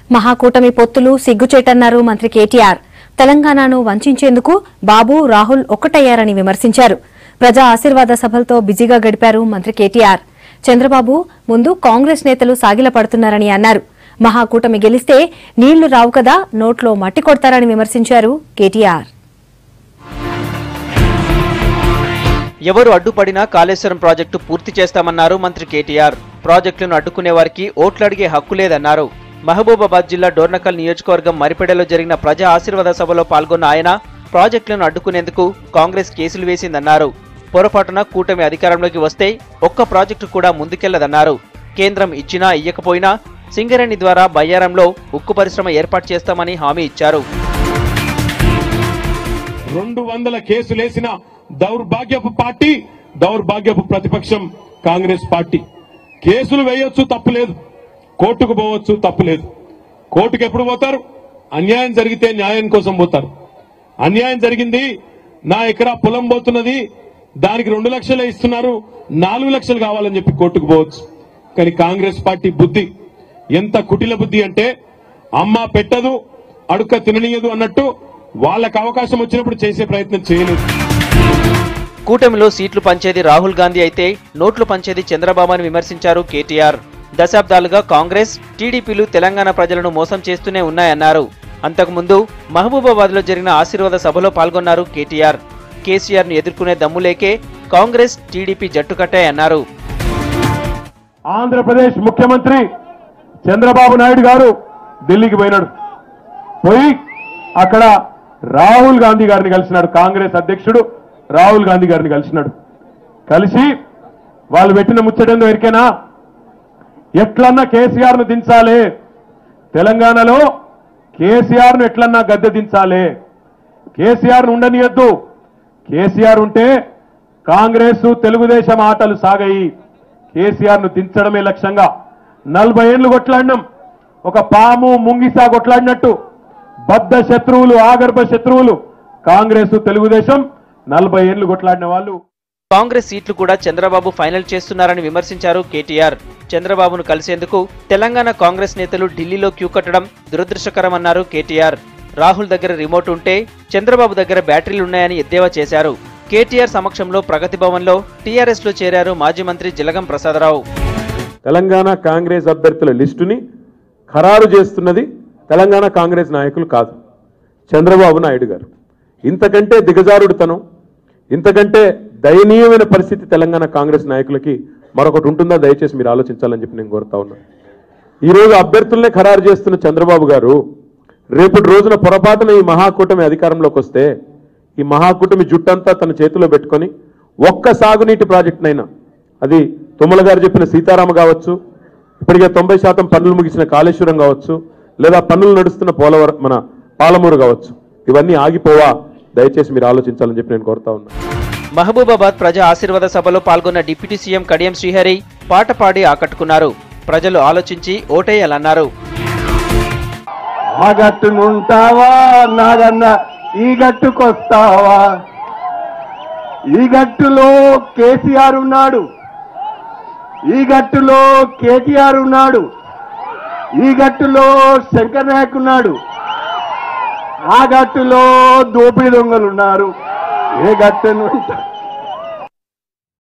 మహాకూటమి పొత్తులు సిగ్గుచేటన్నారు మంత్రి కేటీఆర్. తెలంగాణను వంచేందుకు బాబు రాహుల్ ఒక్కటయ్యారని విమర్శించారు. ప్రజా ఆశీర్వాద సభలతో బిజీగా గడిపారు మంత్రి కేటీఆర్. చంద్రబాబు ముందు కాంగ్రెస్ నేతలు సాగిలపడుతున్నారని అన్నారు. మహాకూటమి గెలిస్తే నీళ్లు రావు కదా, నోట్లో మట్టి కొడతారని విమర్శించారు కేటీఆర్. ఎవరు అడ్డుపడినా కాళేశ్వరం ప్రాజెక్టు పూర్తి చేస్తామన్నారు మంత్రి కేటీఆర్. ప్రాజెక్టులను అడ్డుకునే వారికి ఓట్లు అడిగే హక్కు లేదన్నారు. మహబూబాబాద్ జిల్లా డోర్నకల్ నియోజకవర్గం మరిపెడలో జరిగిన ప్రజా ఆశీర్వాద సభలో పాల్గొన్న ఆయన ప్రాజెక్టులను అడ్డుకునేందుకు కాంగ్రెస్ కేసులు వేసిందన్నారు. పొరపాటున కూటమి అధికారంలోకి వస్తే ఒక్క ప్రాజెక్టు కూడా ముందుకెళ్లదన్నారు. కేంద్రం ఇచ్చినా ఇయ్యకపోయినా సింగరేణి ద్వారా బయ్యారంలో ఉక్కు పరిశ్రమ ఏర్పాటు చేస్తామని హామీ ఇచ్చారు. 200 కేసులేసిన దౌర్భాగ్యపు పార్టీ, దౌర్భాగ్యపు ప్రతిపక్షం కాంగ్రెస్ పార్టీ. కేసులు వేయొచ్చు, తప్పులేదు. కోర్టుకు పోవచ్చు, తప్పులేదు. కోర్టుకు ఎప్పుడు పోతారు? అన్యాయం జరిగితే న్యాయం కోసం పోతారు. అన్యాయం జరిగింది, నా ఎకరా పొలం పోతున్నది, దానికి 2 లక్షలే ఇస్తున్నారు, 4 లక్షలు కావాలని చెప్పి కోర్టుకు పోవచ్చు. కానీ కాంగ్రెస్ పార్టీ బుద్ధి ఎంత కుటిల బుద్ధి అంటే, అమ్మ పెట్టదు అడుక్క తిననీయదు అన్నట్టు వాళ్ళకు అవకాశం వచ్చినప్పుడు చేసే ప్రయత్నం చేయలేదు. కూటమిలో సీట్లు పంచేది రాహుల్ గాంధీ అయితే నోట్లు పంచేది చంద్రబాబు అని విమర్శించారు కేటీఆర్. దశాబ్దాలుగా కాంగ్రెస్, టీడీపీలు తెలంగాణ ప్రజలను మోసం చేస్తూనే ఉన్నాయన్నారు. అంతకుముందు మహబూబాబాద్ లో జరిగిన ఆశీర్వాద సభలో పాల్గొన్నారు కేటీఆర్. కేసీఆర్ ను ఎదుర్కొనే దమ్ములేకే కాంగ్రెస్, టీడీపీ జట్టు కట్టాయన్నారు. ఆంధ్రప్రదేశ్ ముఖ్యమంత్రి చంద్రబాబు నాయుడు గారు ఢిల్లీకి పోయినాడు. పోయి అక్కడ రాహుల్ గాంధీ గారిని కలిసినాడు. కాంగ్రెస్ అధ్యక్షుడు రాహుల్ గాంధీ గారిని కలిసినాడు. కలిసి వాళ్ళు పెట్టిన ముచ్చటేందో ఎరికేనా, ఎట్లన్నా కేసీఆర్ ను దించాలి, తెలంగాణలో కేసీఆర్ ను ఎట్లన్నా గద్దె దించాలి, కేసీఆర్ ను ఉండనియద్దు, కేసీఆర్ ఉంటే కాంగ్రెస్ తెలుగుదేశం ఆటలు సాగాయి, కేసీఆర్ ను దించడమే లక్ష్యంగా 40 ఏళ్లు కొట్లాడినాం. ఒక పాము ముంగిసా కొట్లాడినట్టు బద్ధ శత్రువులు, ఆగర్భ శత్రువులు కాంగ్రెస్ తెలుగుదేశం 40 ఏళ్లు కొట్లాడిన వాళ్ళు. కాంగ్రెస్ సీట్లు కూడా చంద్రబాబు ఫైనల్ చేస్తున్నారని విమర్శించారు కేటీఆర్. చంద్రబాబును కలిసేందుకు తెలంగాణ కాంగ్రెస్ నేతలు ఢిల్లీలో క్యూ కట్టడం దురదృష్టకరమన్నారు కేటీఆర్. రాహుల్ దగ్గర రిమోట్ ఉంటే చంద్రబాబు దగ్గర బ్యాటరీలున్నాయని ఎద్దేవా చేశారు. కేటీఆర్ సమక్షంలో ప్రగతి భవన్ లో టీఆర్ఎస్ లో చేరారు మాజీ మంత్రి జిలగం ప్రసాదరావు. తెలంగాణ కాంగ్రెస్ అభ్యర్థుల లిస్టుని ఖరారు చేస్తున్నది తెలంగాణ కాంగ్రెస్ నాయకులు కాదు, చంద్రబాబు నాయుడు గారు. ఇంతకంటే దిగజారుడుతనం, ఇంతకంటే దయనీయమైన పరిస్థితి తెలంగాణ కాంగ్రెస్ నాయకులకి మరొకటి ఉంటుందా? దయచేసి మీరు ఆలోచించాలని చెప్పి నేను కోరుతా ఉన్నాను. ఈరోజు అభ్యర్థులనే ఖరారు చేస్తున్న చంద్రబాబు గారు రేపటి రోజున పొరపాటున ఈ మహాకూటమి అధికారంలోకి వస్తే ఈ మహాకూటమి జుట్టంతా తన చేతిలో పెట్టుకొని ఒక్క సాగునీటి ప్రాజెక్టునైనా, అది తుమ్మల గారు చెప్పిన సీతారామ కావచ్చు, ఇప్పటికే 90% పనులు ముగిసిన కాళేశ్వరం కావచ్చు, లేదా పనులు నడుస్తున్న పోలవరం మన పాలమూరు కావచ్చు, ఇవన్నీ ఆగిపోవా? దయచేసి మీరు ఆలోచించాలని చెప్పి నేను కోరుతా ఉన్నా. మహబూబాబాద్ ప్రజా ఆశీర్వాద సభలో పాల్గొన్న డిప్యూటీ సీఎం కడియం శ్రీహరి పాట పాడి ఆకట్టుకున్నారు. ప్రజలు ఆలోచించి ఓటేయాలన్నారు. ఆ గట్టునుంటావా నాగన్న, ఈ గట్టుకొస్తావా, ఈ గట్టులో కేసీఆర్ ఉన్నాడు, ఈ గట్టులో కేటీఆర్ ఉన్నాడు, ఈ గట్టులో శంకర్ నాయక్ ఉన్నాడు, ఆ గట్టులో దోపిడీ దొంగలు ఉన్నారు. ఏ గట్టును